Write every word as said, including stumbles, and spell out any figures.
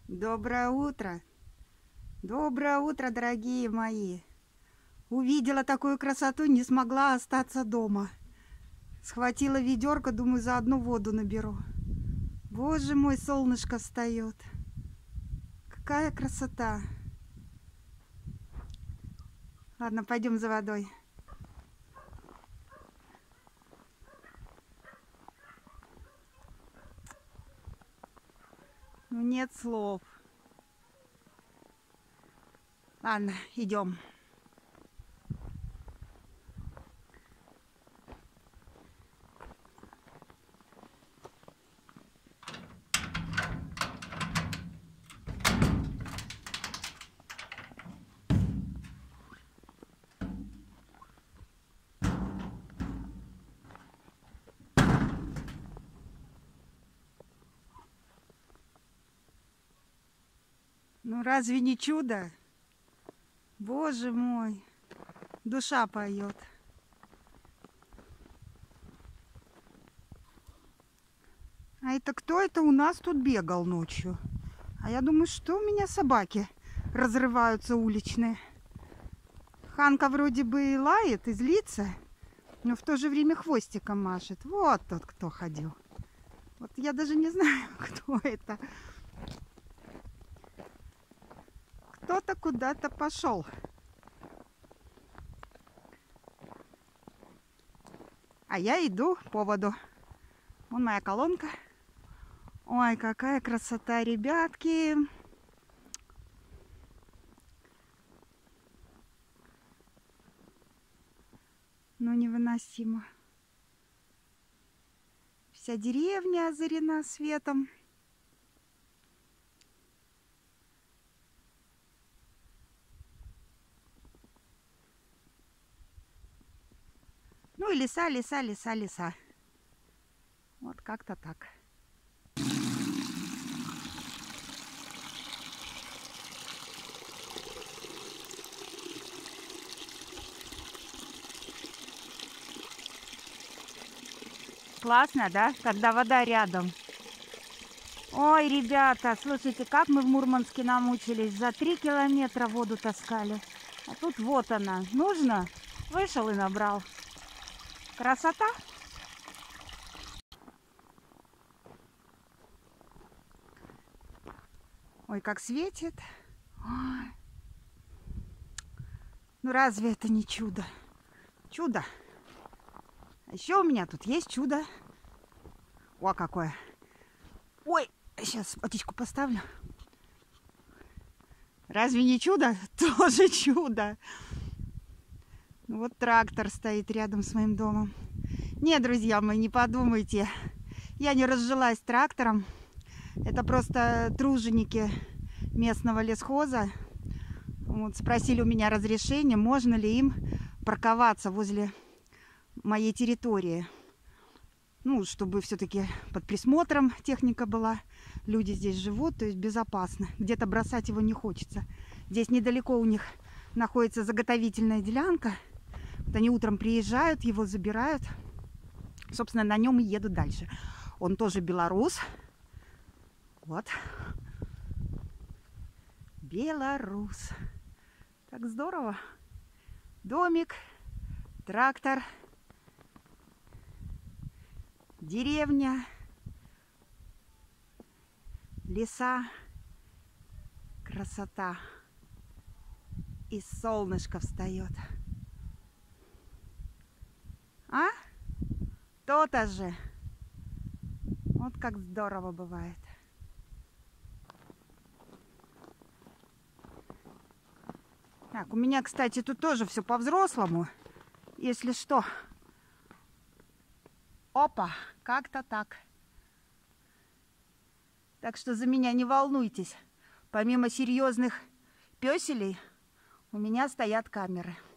Доброе утро! Доброе утро, дорогие мои! Увидела такую красоту, не смогла остаться дома. Схватила ведерко, думаю, заодно воду наберу. Боже мой, солнышко встает. Какая красота! Ладно, пойдем за водой. Ну, нет слов. Ладно, идем. Ну разве не чудо? Боже мой, душа поет. А это кто это у нас тут бегал ночью? А я думаю, что у меня собаки разрываются уличные. Ханка вроде бы и лает, и злится, но в то же время хвостиком машет. Вот тот, кто ходил. Вот я даже не знаю, кто это. Кто-то куда-то пошел. А я иду по воду. Вон моя колонка. Ой, какая красота, ребятки. Ну, невыносимо. Вся деревня озарена светом. Ну и леса, леса, леса, леса. Вот как-то так. Классно, да? Когда вода рядом. Ой, ребята, слушайте, как мы в Мурманске намучились. За три километра воду таскали. А тут вот она. Нужно? Вышел и набрал. Красота? Ой, как светит. Ой. Ну разве это не чудо? Чудо. А еще у меня тут есть чудо. О, какое. Ой, сейчас водичку поставлю. Разве не чудо? Тоже чудо. Вот трактор стоит рядом с моим домом. Нет, друзья мои, не подумайте. Я не разжилась трактором. Это просто труженики местного лесхоза. Вот, спросили у меня разрешение, можно ли им парковаться возле моей территории. Ну, чтобы все-таки под присмотром техника была. Люди здесь живут, то есть безопасно. Где-то бросать его не хочется. Здесь недалеко у них находится заготовительная делянка. Вот они утром приезжают, его забирают. Собственно, на нем и едут дальше. Он тоже белорус. Вот. Белорус. Так здорово. Домик, трактор, деревня, леса, красота. И солнышко встает. А? То-то же. Вот как здорово бывает. Так, у меня, кстати, тут тоже все по-взрослому. Если что. Опа, как-то так. Так что за меня не волнуйтесь. Помимо серьезных пёселей, у меня стоят камеры.